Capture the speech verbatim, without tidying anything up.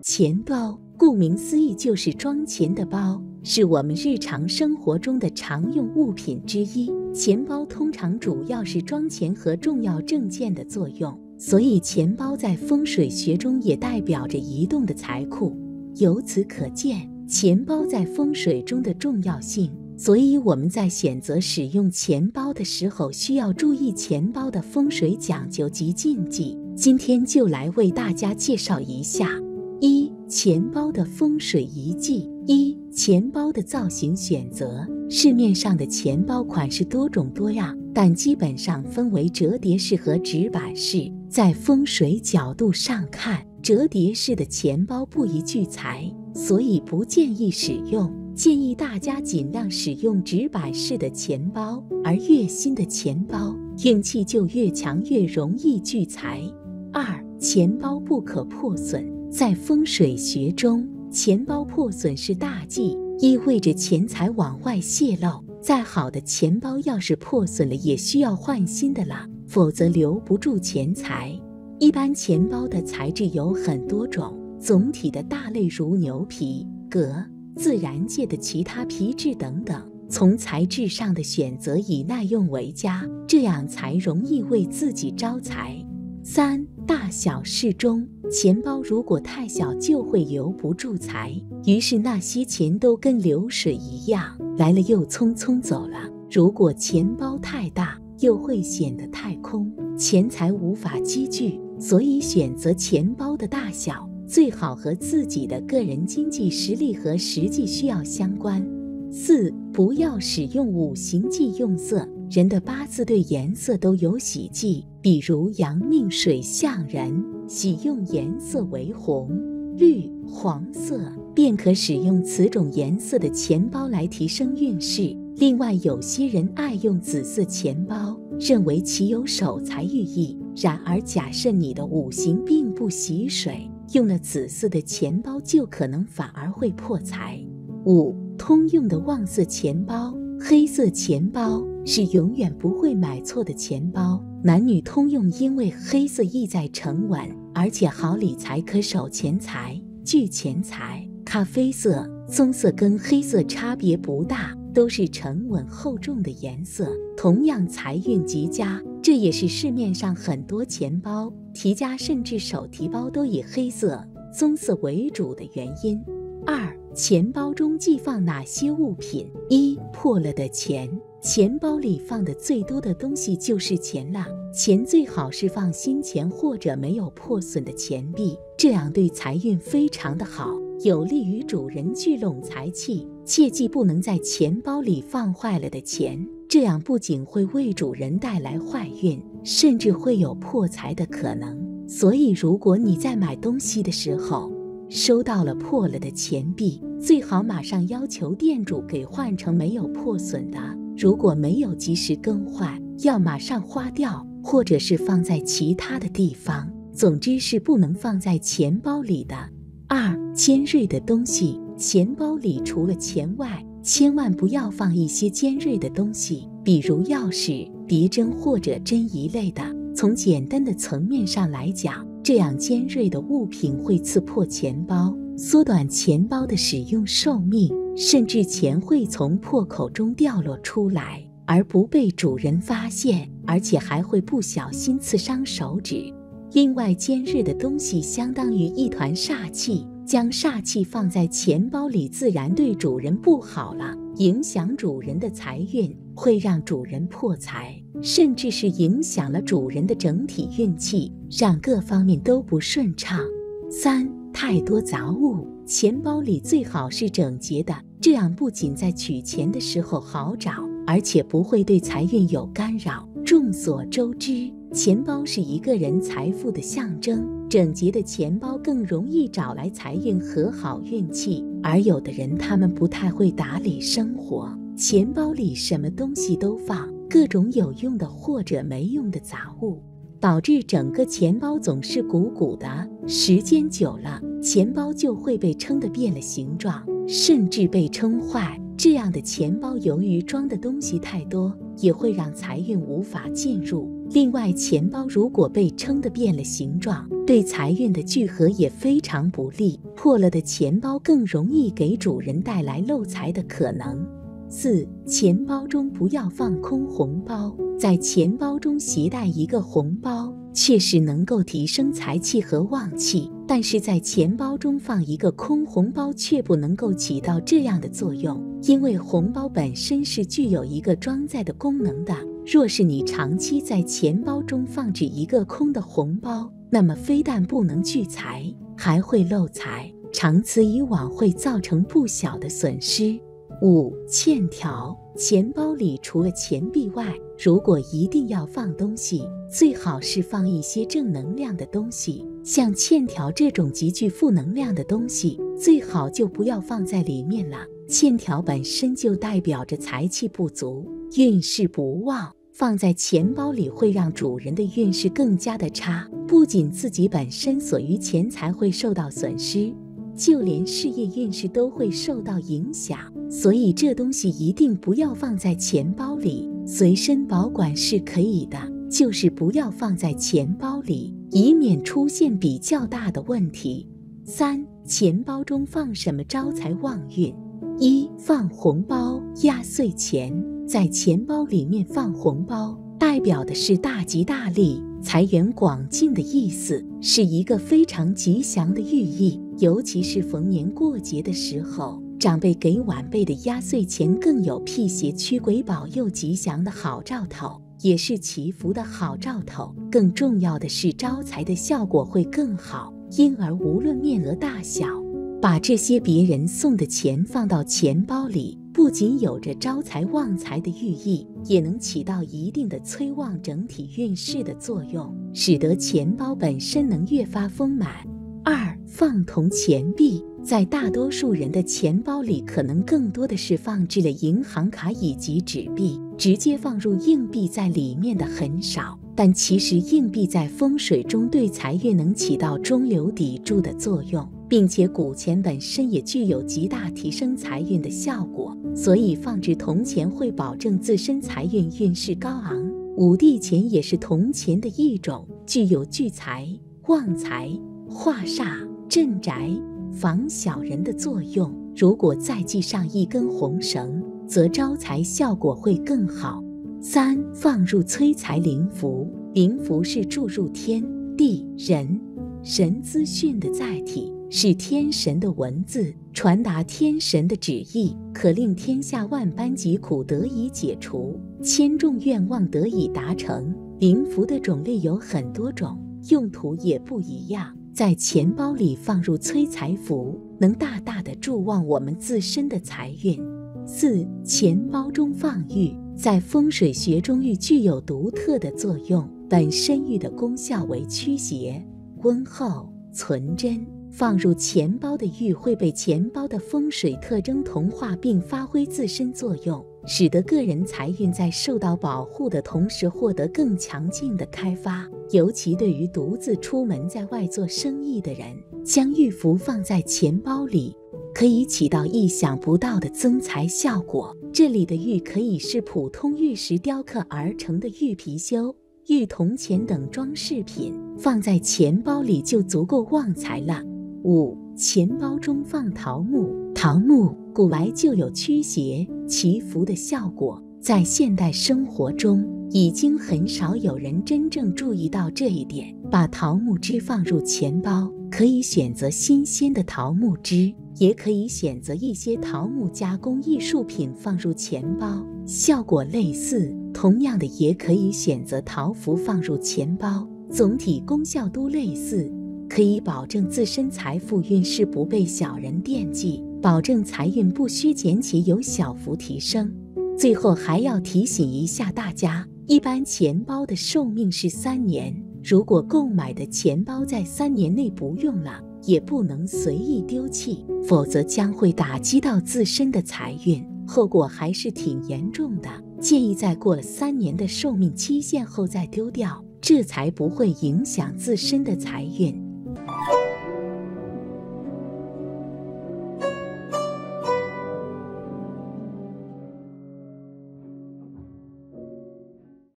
钱包，顾名思义就是装钱的包，是我们日常生活中的常用物品之一。钱包通常主要是装钱和重要证件的作用，所以钱包在风水学中也代表着移动的财库。由此可见，钱包在风水中的重要性。所以我们在选择使用钱包的时候，需要注意钱包的风水讲究及禁忌。今天就来为大家介绍一下。一、钱包的风水遗迹。一、钱包的造型选择。市面上的钱包款式多种多样，但基本上分为折叠式和直板式。在风水角度上看，折叠式的钱包不宜聚财，所以不建议使用。建议大家尽量使用直板式的钱包，而越新的钱包运气就越强，越容易聚财。二、钱包不可破损。在风水学中，钱包破损是大忌，意味着钱财往外泄露。再好的钱包要是破损了，也需要换新的了，否则留不住钱财。一般钱包的材质有很多种，总体的大类如牛皮、革、自然界的其他皮质等等，从材质上的选择以耐用为佳，这样才容易为自己招财。三、大小适中。钱包如果太小就会留不住财，于是那些钱都跟流水一样，来了又匆匆走了。如果钱包太大，又会显得太空，钱财无法积聚，所以选择钱包的大小最好和自己的个人经济实力和实际需要相关。四、不要使用五行忌用色。人的八字对颜色都有喜忌，比如阳命水象人，喜用颜色为红、绿、黄色，便可使用此种颜色的钱包来提升运势。另外，有些人爱用紫色钱包，认为其有守财寓意。然而，假设你的五行并不喜水，用了紫色的钱包就可能反而会破财。五、通用的旺色钱包。黑色钱包是永远不会买错的钱包，男女通用，因为黑色意在沉稳，而且好理财，可守钱财、聚钱财。咖啡色、棕色跟黑色差别不大，都是沉稳厚重的颜色，同样财运极佳。这也是市面上很多钱包、提夹甚至手提包都以黑色、棕色为主的原因。二、钱包中寄放哪些物品？一、破了的钱。钱包里放的最多的东西就是钱了，钱最好是放新钱或者没有破损的钱币，这样对财运非常的好，有利于主人聚拢财气。切记不能在钱包里放坏了的钱，这样不仅会为主人带来坏运，甚至会有破财的可能。所以如果你在买东西的时候收到了破了的钱币，最好马上要求店主给换成没有破损的，如果没有及时更换，要马上花掉，或者是放在其他的地方，总之是不能放在钱包里的。二、尖锐的东西。钱包里除了钱外，千万不要放一些尖锐的东西，比如钥匙、别针或者针一类的。从简单的层面上来讲，这样尖锐的物品会刺破钱包，缩短钱包的使用寿命，甚至钱会从破口中掉落出来，而不被主人发现，而且还会不小心刺伤手指。另外，尖锐的东西相当于一团煞气，将煞气放在钱包里，自然对主人不好了，影响主人的财运，会让主人破财，甚至是影响了主人的整体运气，让各方面都不顺畅。三、太多杂物。钱包里最好是整洁的，这样不仅在取钱的时候好找，而且不会对财运有干扰。众所周知，钱包是一个人财富的象征，整洁的钱包更容易找来财运和好运气。而有的人他们不太会打理生活，钱包里什么东西都放，各种有用的或者没用的杂物，导致整个钱包总是鼓鼓的，时间久了，钱包就会被撑得变了形状，甚至被撑坏。这样的钱包由于装的东西太多， 也会让财运无法进入。另外，钱包如果被撑得变了形状，对财运的聚合也非常不利。破了的钱包更容易给主人带来漏财的可能。四、钱包中不要放空红包。在钱包中携带一个红包，确实能够提升财气和旺气，但是在钱包中放一个空红包却不能够起到这样的作用，因为红包本身是具有一个装载的功能的。若是你长期在钱包中放置一个空的红包，那么非但不能聚财，还会漏财，长此以往会造成不小的损失。五、欠条。钱包里除了钱币外，如果一定要放东西，最好是放一些正能量的东西。像欠条这种极具负能量的东西，最好就不要放在里面了。欠条本身就代表着财气不足，运势不旺，放在钱包里会让主人的运势更加的差，不仅自己本身所余钱财会受到损失，就连事业运势都会受到影响。所以这东西一定不要放在钱包里，随身保管是可以的，就是不要放在钱包里，以免出现比较大的问题。三、钱包中放什么招财旺运？一、放红包、压岁钱。在钱包里面放红包，代表的是大吉大利、财源广进的意思，是一个非常吉祥的寓意。尤其是逢年过节的时候，长辈给晚辈的压岁钱更有辟邪驱鬼保佑吉祥的好兆头，也是祈福的好兆头。更重要的是招财的效果会更好，因而无论面额大小，把这些别人送的钱放到钱包里，不仅有着招财旺财的寓意，也能起到一定的催旺整体运势的作用，使得钱包本身能越发丰满。二、放铜钱币。在大多数人的钱包里，可能更多的是放置了银行卡以及纸币，直接放入硬币在里面的很少。但其实硬币在风水中对财运能起到中流砥柱的作用，并且古钱本身也具有极大提升财运的效果，所以放置铜钱会保证自身财运运势高昂。五帝钱也是铜钱的一种，具有聚财、旺财、化煞、镇宅、防小人的作用。如果再系上一根红绳，则招财效果会更好。三、放入催财灵符。灵符是注入天地人神资讯的载体，是天神的文字，传达天神的旨意，可令天下万般疾苦得以解除，千众愿望得以达成。灵符的种类有很多种，用途也不一样。在钱包里放入催财符，能大大的助旺我们自身的财运。四、钱包中放玉。在风水学中，玉具有独特的作用，本身玉的功效为驱邪、温厚、存真。放入钱包的玉会被钱包的风水特征同化，并发挥自身作用，使得个人财运在受到保护的同时获得更强劲的开发。尤其对于独自出门在外做生意的人，将玉符放在钱包里，可以起到意想不到的增财效果。这里的玉可以是普通玉石雕刻而成的玉貔貅、玉铜钱等装饰品，放在钱包里就足够旺财了。五、钱包中放桃木。桃木古来就有驱邪祈福的效果，在现代生活中已经很少有人真正注意到这一点。把桃木枝放入钱包，可以选择新鲜的桃木枝，也可以选择一些桃木加工艺术品放入钱包，效果类似。同样的，也可以选择桃符放入钱包，总体功效都类似，可以保证自身财富运势不被小人惦记，保证财运不削减且有小幅提升。最后还要提醒一下大家，一般钱包的寿命是三年，如果购买的钱包在三年内不用了，也不能随意丢弃，否则将会打击到自身的财运，后果还是挺严重的。建议在过了三年的寿命期限后再丢掉，这才不会影响自身的财运。